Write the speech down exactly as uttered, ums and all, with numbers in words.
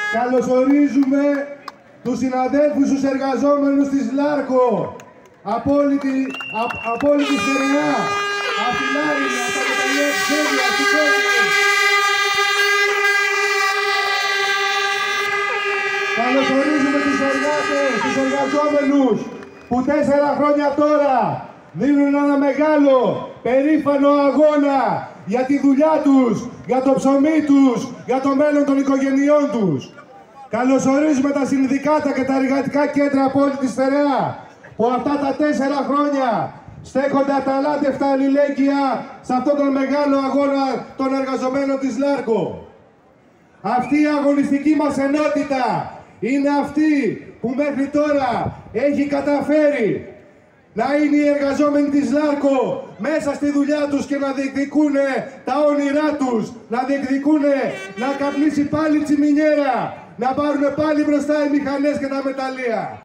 Καλωσορίζουμε τους συναδέλφους, τους εργαζόμενους της Λάρκο. Απόλυτη, α, απόλυτη στερεά. Απ' την Άρηνα, από τα μεταλλεία της Έντιας, του κόσμου. Καλωσορίζουμε τους εργάτες, τους εργαζόμενους που τέσσερα χρόνια τώρα δίνουν ένα μεγάλο, περήφανο αγώνα για τη δουλειά τους, για το ψωμί τους, για το μέλλον των οικογενειών τους. Καλωσορίζουμε τα συνδικάτα και τα εργατικά κέντρα απόλυτη στερεά που αυτά τα τέσσερα χρόνια στέκονται αταλάντευτα αλληλέγγυα σε αυτόν τον μεγάλο αγώνα των εργαζομένων της Λάρκο. Αυτή η αγωνιστική μας ενότητα είναι αυτή που μέχρι τώρα έχει καταφέρει να είναι οι εργαζόμενοι της Λάρκο μέσα στη δουλειά τους και να διεκδικούν τα όνειρά τους, να διεκδικούν να καπνίσει πάλι τσιμινιέρα, να πάρουν πάλι μπροστά οι μηχανές και τα μεταλλεία.